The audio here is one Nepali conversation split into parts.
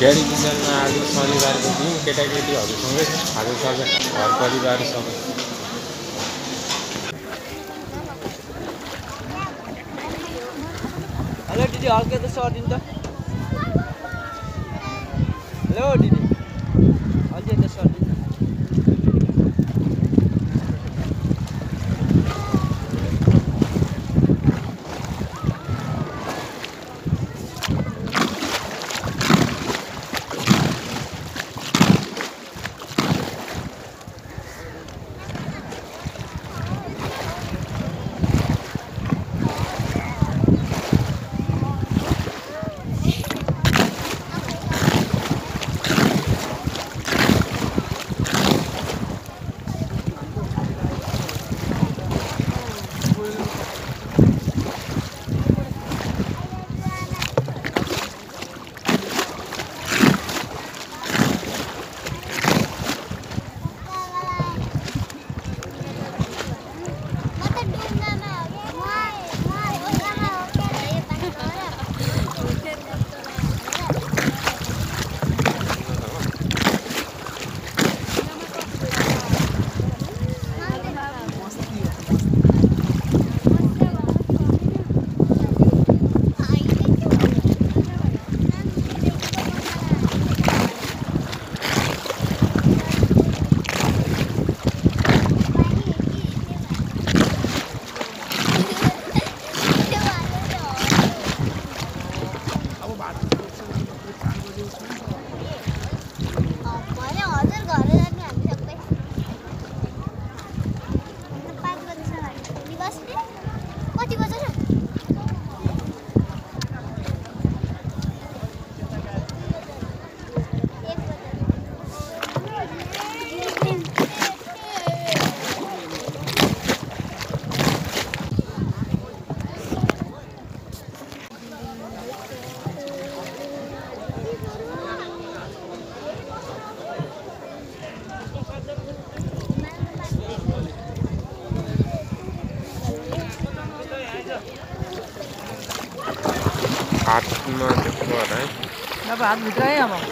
क्यारी किचनमा आज शनिबारको दिन केटाकेटीहरूसँगै खाजासाजा घर परिवार सबै हेलो दिदी हल्का त सर्दिनु त हेलो दिदी हल्का त सर्दिनु हातमा त्यस्तो होला है अब हात भित्र है अब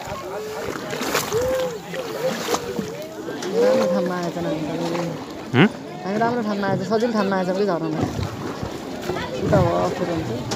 राम्रो ठाउँमा आएछ हामी राम्रो ठाउँमा आएछ सजिलो ठाउँमा आएछ कि झर्नमा उता हो अप्ठ्यारो हुन्छ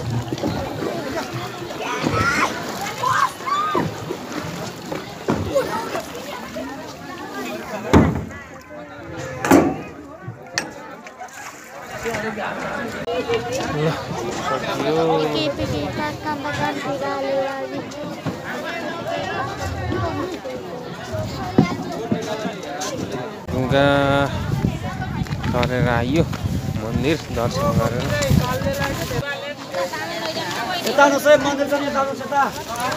ढुङ्गा तरेर आइयो मन्दिर दर्शन गरेर यता आउनुहोस् है मन्दिर पनि यता आउनुहोस् यता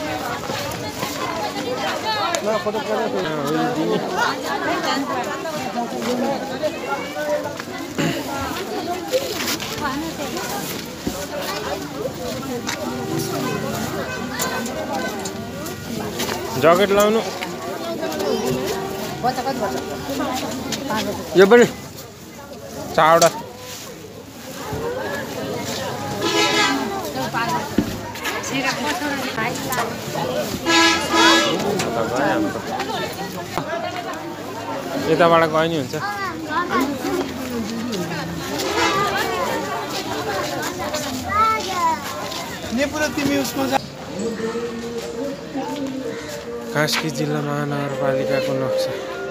ल फोटो ज्याकेट लाउनु यो पनि चावडा यताबाट गयो नि हुन्छ कास्की जिल्ला महानगरपालिकाको नक्सा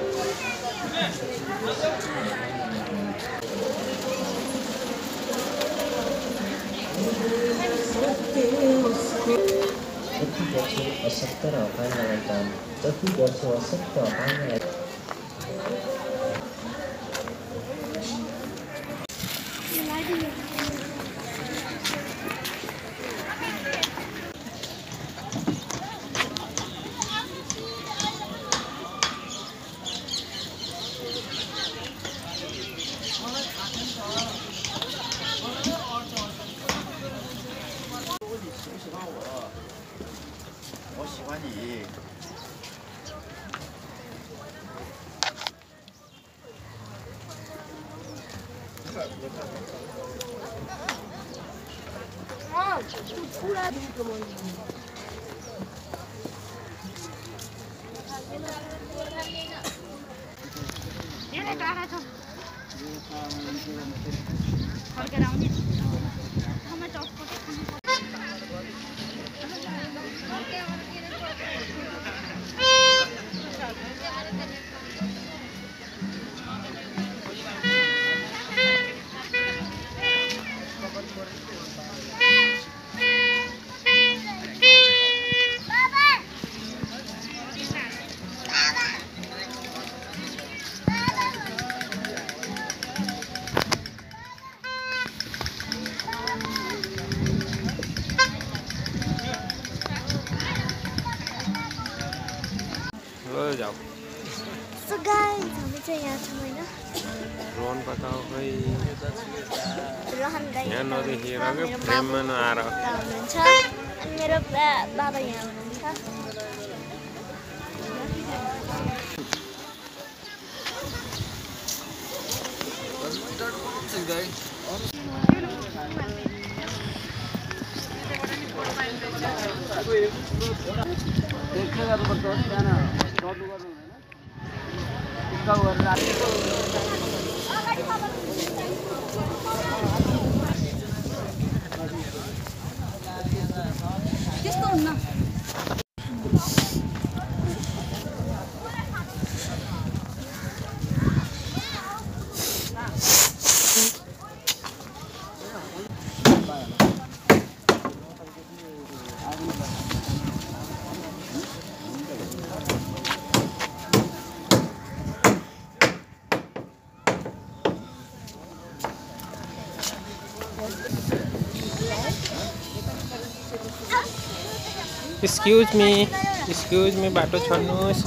अशक्त र अपाङ्गलाई काम जति गर्छ अशक्त अपाङ्गलाई जाओ So guys, हामी चाहिँ यहाँ छौँ हैन रोहन बताओ खै रोहन गाई यहाँ नदेखेर के प्रेममा नआएर हुनुहुन्छ अनि मेरो बाबा यहाँ हुनुहुन्छ त्यस्तो हुन्न Excuse me, बाटो छोड्नुहोस्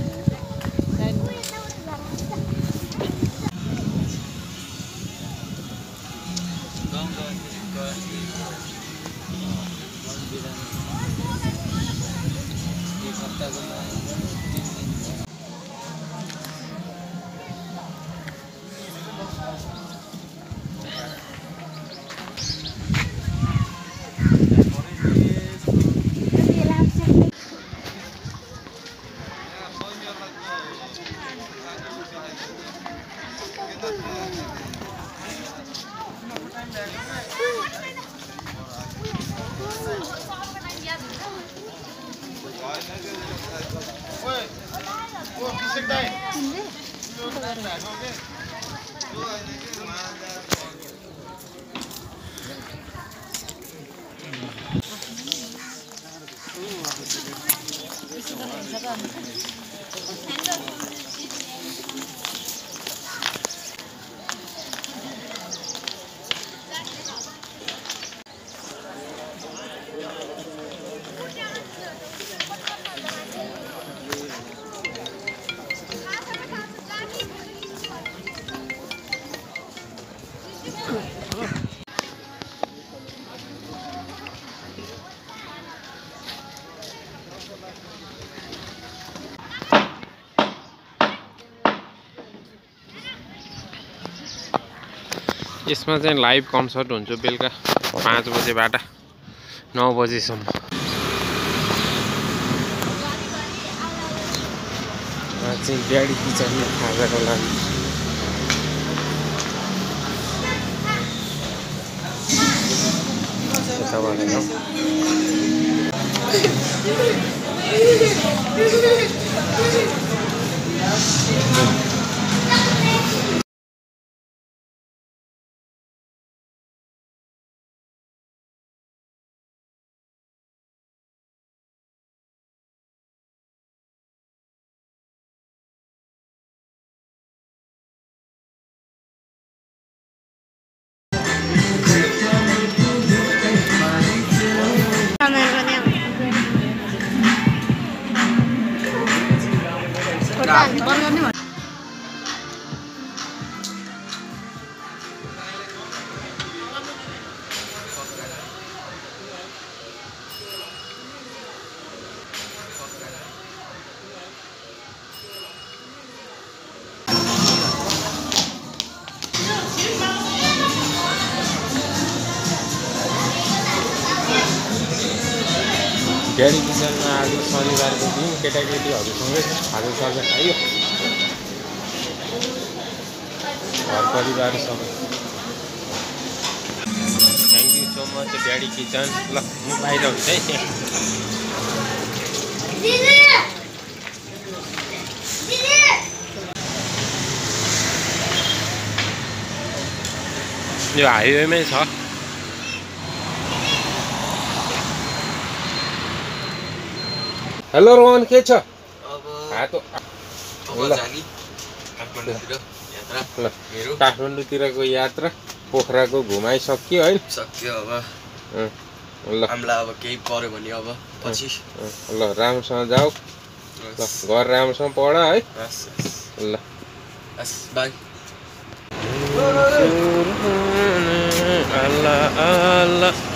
यसमा चाहिँ लाइभ कन्सर्ट हुन्छ बेलुका 5 बजेबाट 9 बजेसम्म चाहिँ गाडी किचनमा खाजाको लागि गाडी किचनमा आज शनिबारको दिन केटाकेटीहरूसँगै खाजासाजा खायो। घर परिवार सबै thank you so much daddy kitchen ल म बाहिर हुन्छ है त्यहाँ यो हाइवेमै छ हेलो रोहन के छ ल काठमाडौँतिरको यात्रा पोखराको घुमाइसक्यो है सक्यो अब ल हामीलाई अब केही पर्यो भने अब पछि ल राम्रोसँग जाऊ ल घर राम्रोसँग पढ है ल बाई अल्लाह अल्लाह